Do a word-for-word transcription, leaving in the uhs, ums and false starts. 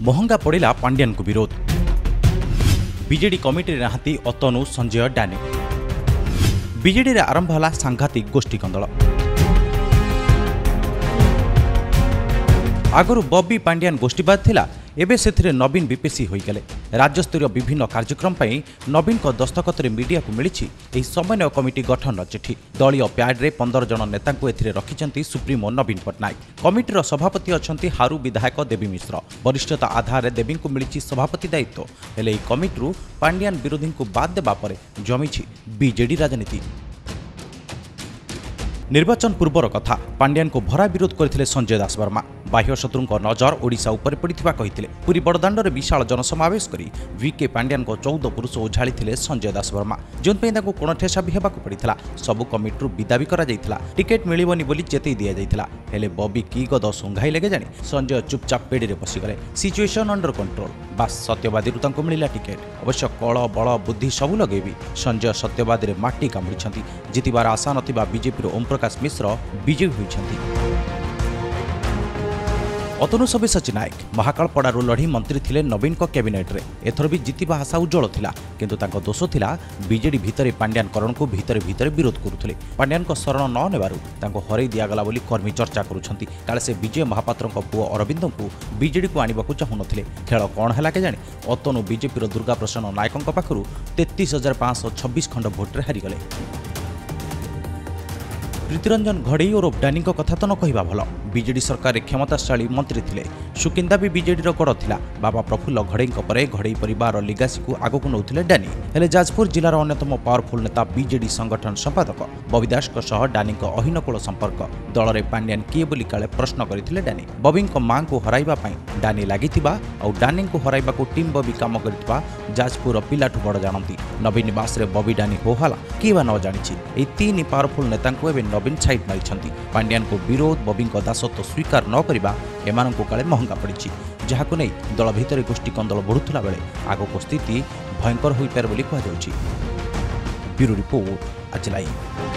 महंगा पड़ा पांड्यान को विरोध। बीजेडी कमिटी नहांती अतनु संजय डानी। बीजेडी रे आरंभ होला सांघातिक गोष्ठी कंदल। आगरू बॉबी पांड्यान गोष्ठीबाद थिला, एबे सेथिरे नवीन बीपीसी होई गले। राज्यस्तरीय विभिन्न कार्यक्रम पई नवीन को दस्तखत रे मीडिया को मिलिछि एही समन्वय कमिटी गठन चिठी। दलीय प्याड रे पंद्रह जन नेता को एथिरे रखिचंती सुप्रीमो नवीन पटनायक। कमिटीर सभापति अछंती हारू विधायक देवी मिश्र। वरिष्ठता आधार रे देवी को मिलिछि सभापति दायित्व। हेले एही कमिटीरु पांड्यान विरोधी को बाद देबा परे जमिछि बीजेडी राजनीति। निर्वाचन पूर्वर कथा। पांड्यान को भरा विरोध करथिले संजय दास वर्मा। बाह्य शत्रुंक नजर ओडिशा उपर पड़िथिबा कहिथिले। पुरी बड़दाण्ड रे विशाल जनसमावेश करी वीके पांड्यान को चौदह पुरुष उझाली थिले संजय दास वर्मा, जोन पे ताको कोण ठेसा भी हेबाकू पड़िथिला। सबु कमिटी विदा भी करा जायथिला। टिकेट मिलिबनी बोली चेतई दिया जायथिला। हेले बॉबी की गद सुंघाई लेगे जानी संजय चुपचाप पेड़ी रे बसी गले। Situation under control. बास सत्यवादी रु ताको मिलिला टिकेट। अवश्य कळ बळ बुद्धि सबु लगेबी संजय सत्यवादी रे माटी कामुड़िछंती। जितिबार आशा नथिबा बीजेपी रो ओम प्रकाश मिश्र विजयी होइछंती। अतनु सब्यसाची नायक महाकालपड़ारू लढ़ी मंत्री थिले नवीन को कैबिनेट रे। एथर भी जितिबा आशा उज्जवल थिला, किंतु तांको दोष थिला बीजेडी भितरे पांड्यान करण को भितरे भितरे विरोध करुथिले। पांड्यान को शरण न नेबारू तांको हरई दियागला बोली कर्मी चर्चा करुछंती। काले से विजय महापात्र को पुओ अरविंद को बीजेडी को आनिबाकू चाहुनथिले। खेल कोण हैला के जानी अतनु बीजेपी रो दुर्गा प्रसन्न नायकंक पाखरु तैंतीस हजार पाँच सौ छब्बीस खंड भोट रे हारी गले। प्रीतिरंजन घड़ई और डानी कथा तो न कहवा भल। बीजेडी सरकार क्षमताशाली मंत्री थिले। सुकिंदा भी बीजेडी गड़ थिला। बाबा प्रफुल्ल घड़ई परे घड़ई परिवार लिगासी को आगक नौथिले डानी। हेले जाजपुर जिलार अन्यतम पावरफुल नेता बीजेडी संगठन संपादक बबी दास डानी अहिनकूल संपर्क। दल में पांड्यान किए बोली काले प्रश्न करथिले डानी। बबी मां को हराइबा पई डानी लागिथिबा और डानी को हराइबा को टीम बबी काम करथिबा जाजपुर पिलाठू बड़ जानती। नवीन निवास रे बबी डानी होहाला किबा न जानिछि। ए तीन पावरफुल नेता को एबे नवीन साइड मारिछंती। पांड्यान को विरोध बबी दासत्व स्वीकार न करिबा एमानंको काले महंगा पड़िछि, जहाको नै दल भितरे गोष्ठी कंदल बढ़ुथला बेले आगको स्थिति भयंकर होई पारे बोली कहा जाउछि। ब्यूरो रिपोर्ट आज लाइव।